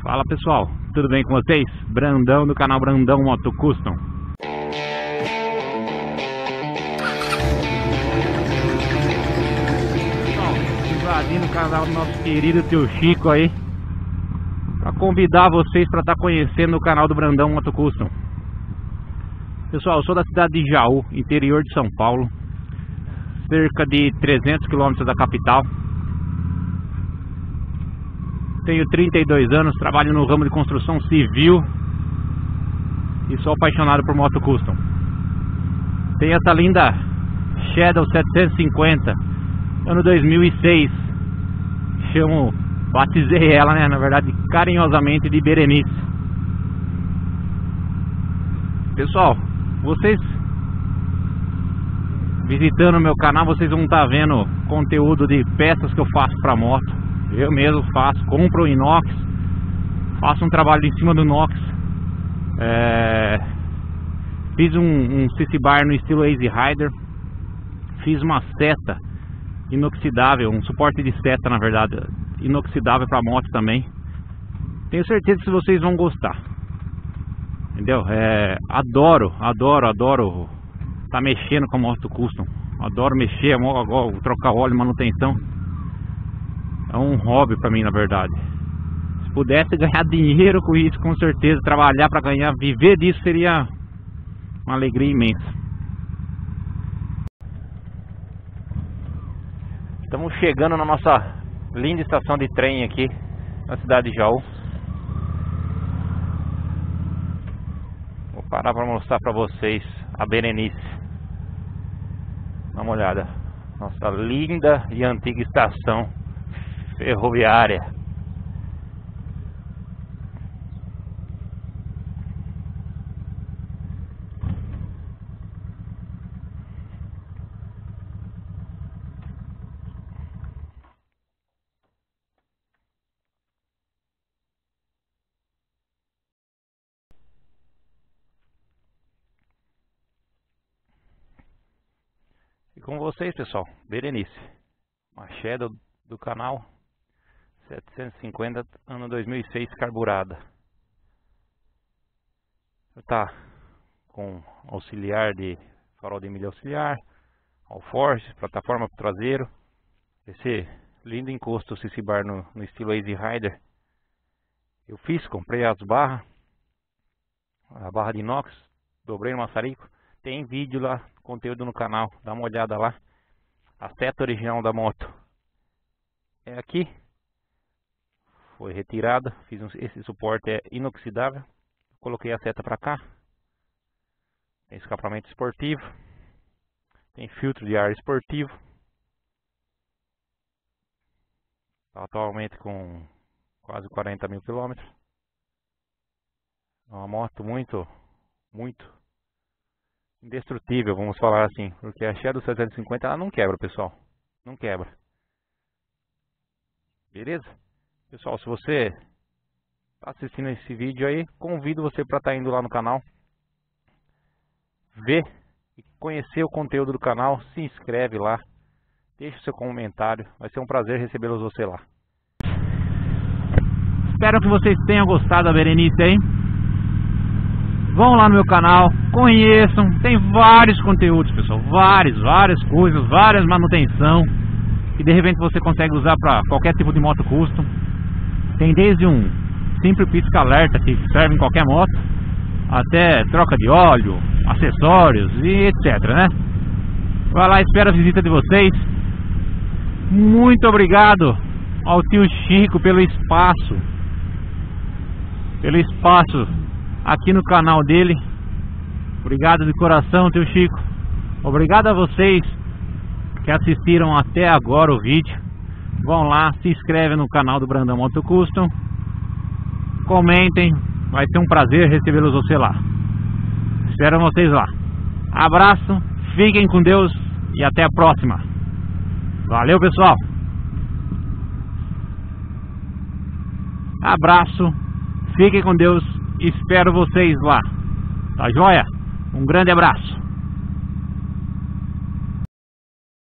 Fala pessoal, tudo bem com vocês? Brandão do canal Brandão Moto Custom. Pessoal, invadindo o canal do nosso querido tio Chico aí, para convidar vocês para estar conhecendo o canal do Brandão Moto Custom. Pessoal, eu sou da cidade de Jaú, interior de São Paulo, cerca de 300 km da capital. Tenho 32 anos, trabalho no ramo de construção civil e sou apaixonado por moto custom. Tenho essa linda Shadow 750, ano 2006. Batizei ela, né, na verdade, carinhosamente de Berenice. Pessoal, vocês visitando o meu canal, vocês vão estar vendo conteúdo de peças que eu faço para moto. Eu mesmo faço, compro o inox, faço um trabalho em cima do inox. Fiz um CC bar no estilo Easy Rider. Fiz uma seta inoxidável, um suporte de seta, na verdade, inoxidável para moto também. Tenho certeza que vocês vão gostar. Entendeu? Adoro tá mexendo com a moto custom. Adoro mexer, trocar óleo, manutenção. É um hobby pra mim, na verdade. Se pudesse ganhar dinheiro com isso, com certeza, trabalhar pra ganhar, viver disso seria uma alegria imensa. Estamos chegando na nossa linda estação de trem aqui na cidade de Jaú. Vou parar para mostrar para vocês a Berenice. Dá uma olhada. Nossa linda e antiga estação ferroviária. E com vocês, pessoal, Berenice, uma Shadow do canal 750, ano 2006, carburada. Tá com auxiliar de farol de milha auxiliar, alforje, plataforma pro traseiro. Esse lindo encosto CC bar no estilo Easy Rider. Eu comprei as barras, a barra de inox, dobrei no maçarico. Tem vídeo lá, conteúdo no canal, dá uma olhada lá. A seta original da moto é aqui. Foi retirada, esse suporte é inoxidável. Coloquei a seta para cá. Tem escapamento esportivo. Tem filtro de ar esportivo. Atualmente com quase 40 mil quilômetros. É uma moto muito indestrutível, vamos falar assim. Porque a Shadow 750 ela não quebra, pessoal. Não quebra. Beleza? Pessoal, se você está assistindo esse vídeo aí, convido você para estar indo lá no canal, ver e conhecer o conteúdo do canal, se inscreve lá, deixa o seu comentário, vai ser um prazer recebê-los você lá. Espero que vocês tenham gostado da Berenice aí. Vão lá no meu canal, conheçam, tem vários conteúdos, pessoal, várias coisas, várias manutenção, que de repente você consegue usar para qualquer tipo de moto custom. Tem desde um simples pisca-alerta que serve em qualquer moto, até troca de óleo, acessórios e etc, né? Vai lá, espero a visita de vocês. Muito obrigado ao tio Chico pelo espaço aqui no canal dele. Obrigado de coração, tio Chico. Obrigado a vocês que assistiram até agora o vídeo. Vão lá, se inscrevem no canal do Brandão Moto Custom, comentem, vai ser um prazer recebê-los você lá. Espero vocês lá. Abraço, fiquem com Deus e até a próxima. Valeu, pessoal. Abraço, fiquem com Deus, espero vocês lá. Tá joia? Um grande abraço.